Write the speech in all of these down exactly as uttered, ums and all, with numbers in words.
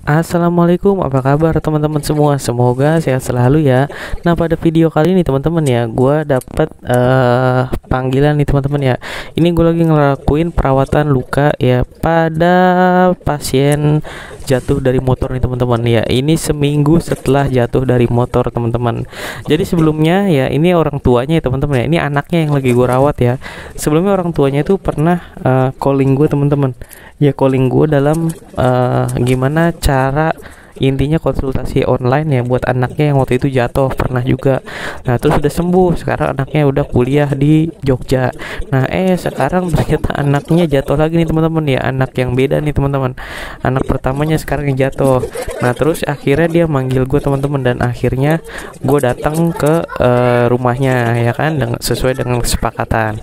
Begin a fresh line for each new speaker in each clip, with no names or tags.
Assalamualaikum, apa kabar teman-teman semua? Semoga sehat selalu ya. Nah, pada video kali ini teman-teman ya, gue dapat uh, panggilan nih teman-teman ya. Ini gue lagi ngelakuin perawatan luka ya pada pasien jatuh dari motor nih teman-teman ya. Ini seminggu setelah jatuh dari motor teman-teman. Jadi sebelumnya ya, ini orang tuanya ya teman-teman ya. Ini anaknya yang lagi gue rawat ya. Sebelumnya orang tuanya itu pernah uh, calling gue teman-teman. Ya calling gue dalam uh, gimana cara intinya konsultasi online ya buat anaknya yang waktu itu jatuh pernah juga. Nah terus udah sembuh, sekarang anaknya udah kuliah di Jogja. Nah eh sekarang ternyata anaknya jatuh lagi nih teman-teman ya, anak yang beda nih teman-teman. Anak pertamanya sekarang yang jatuh. Nah terus akhirnya dia manggil gue teman-teman, dan akhirnya gue datang ke uh, rumahnya ya kan, dengan sesuai dengan kesepakatan.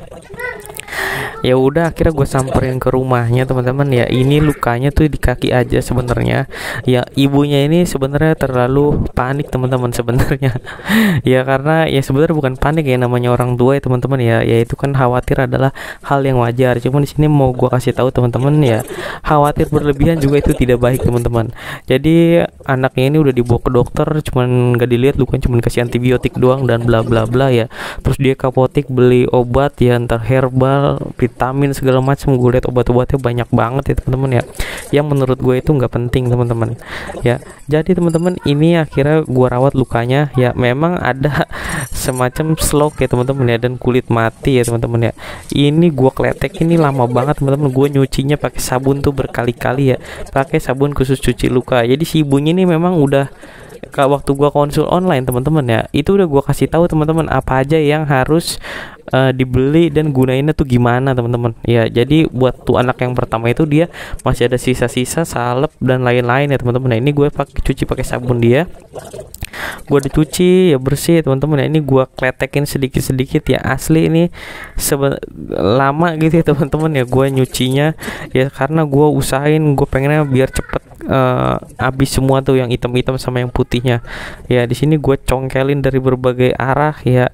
Ya udah akhirnya gue samperin ke rumahnya teman-teman ya. Ini lukanya tuh di kaki aja sebenarnya ya. Ibunya ini sebenarnya terlalu panik teman-teman sebenarnya ya, karena ya sebenarnya bukan panik ya, namanya orang tua ya teman-teman ya. Ya itu kan khawatir adalah hal yang wajar. Cuman di sini mau gue kasih tahu teman-teman ya, khawatir berlebihan juga itu tidak baik teman-teman. Jadi anaknya ini udah dibawa ke dokter, cuman gak dilihat lukanya, cuman kasih antibiotik doang dan bla bla bla ya. Terus dia ke apotek beli obat ya, antar herbal, vitamin segala macam. Gue lihat obat-obatnya banyak banget ya teman-teman ya, yang menurut gue itu nggak penting teman-teman ya. Jadi teman-teman ini akhirnya gue rawat lukanya ya. Memang ada semacam slok ya teman-teman ya, dan kulit mati ya teman-teman ya. Ini gue kletek ini lama banget teman-teman. Gue nyucinya pakai sabun tuh berkali-kali ya, pakai sabun khusus cuci luka. Jadi si ibunya ini memang udah, kalau waktu gua konsul online teman-teman ya, itu udah gua kasih tahu teman-teman apa aja yang harus uh, dibeli dan gunainnya tuh gimana teman-teman ya. Jadi buat tuh anak yang pertama itu dia masih ada sisa-sisa salep dan lain-lain ya teman-teman. Nah ini gue pakai cuci pakai sabun dia, gue dicuci ya bersih teman-teman ya. Ini gue kletekin sedikit-sedikit ya, asli ini sebe- lama gitu ya teman-teman ya gue nyucinya ya, karena gue usahain, gue pengennya biar cepet uh, habis semua tuh yang hitam-hitam sama yang putihnya ya. Di sini gue congkelin dari berbagai arah ya.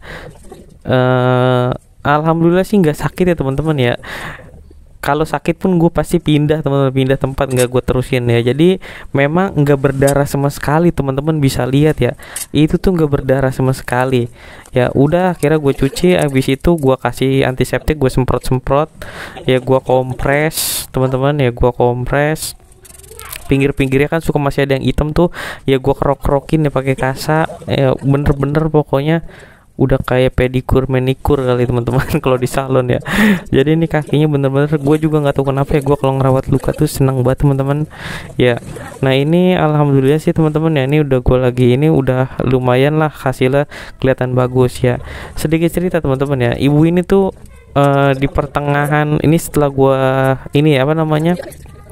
Uh, alhamdulillah sih nggak sakit ya teman-teman ya. Kalau sakit pun gue pasti pindah teman-teman, pindah tempat, nggak gue terusin ya. Jadi memang nggak berdarah sama sekali teman-teman, bisa lihat ya, itu tuh nggak berdarah sama sekali ya. Udah akhirnya gue cuci, habis itu gue kasih antiseptik, gue semprot-semprot ya, gue kompres teman-teman ya, gue kompres pinggir-pinggirnya kan suka masih ada yang hitam tuh ya, gue kerok-kerokin ya pakai kasa ya, bener-bener pokoknya udah kayak pedikur manikur kali teman-teman kalau di salon ya. Jadi ini kakinya bener-bener, gue juga nggak tahu kenapa ya, gue kalau ngerawat luka tuh senang banget teman-teman ya. Nah ini alhamdulillah sih teman-teman ya, ini udah gue lagi, ini udah lumayan lah hasilnya, kelihatan bagus ya. Sedikit cerita teman-teman ya, ibu ini tuh uh, di pertengahan ini setelah gue ini apa namanya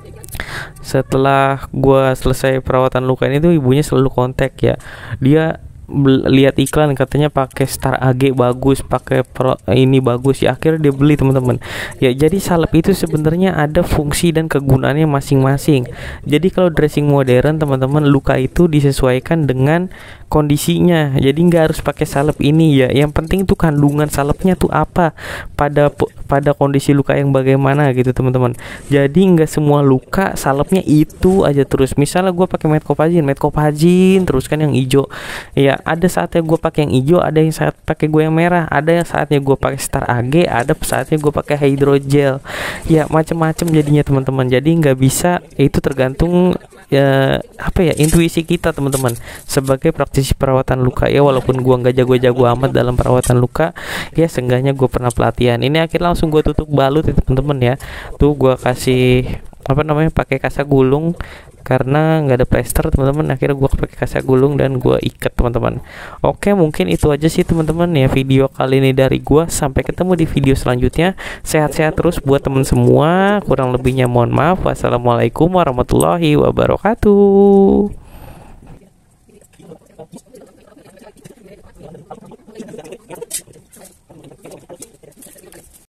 setelah gue selesai perawatan luka ini tuh ibunya selalu kontak ya. Dia lihat iklan katanya pakai Star A G bagus, pakai pro ini bagus ya, akhirnya dia beli teman-teman ya. Jadi salep itu sebenarnya ada fungsi dan kegunaannya masing-masing. Jadi kalau dressing modern teman-teman, luka itu disesuaikan dengan kondisinya. Jadi nggak harus pakai salep ini ya, yang penting tuh kandungan salepnya tuh apa pada pada kondisi luka yang bagaimana gitu teman-teman. Jadi nggak semua luka salepnya itu aja terus. Misalnya gue pakai Medcopagin, Medcopagin terus kan yang hijau ya. Ada saatnya gue pakai yang hijau, ada yang saat pakai gue yang merah, ada yang saatnya gue pakai Star A G, ada saatnya gue pakai hydrogel ya, macam-macam jadinya teman-teman. Jadi nggak bisa, itu tergantung ya apa ya, intuisi kita teman-teman sebagai praktisi perawatan luka ya. Walaupun gue nggak jago-jago amat dalam perawatan luka ya, seenggaknya gue pernah pelatihan. Ini akhirnya langsung gue tutup balut ya teman-teman ya. Tuh gue kasih apa namanya, pakai kasa gulung karena nggak ada plester teman-teman. Akhirnya gue pakai kasa gulung dan gue ikat teman-teman. Oke, mungkin itu aja sih teman-teman ya video kali ini dari gue. Sampai ketemu di video selanjutnya. Sehat-sehat terus buat teman semua, kurang lebihnya mohon maaf. Wassalamualaikum warahmatullahi wabarakatuh.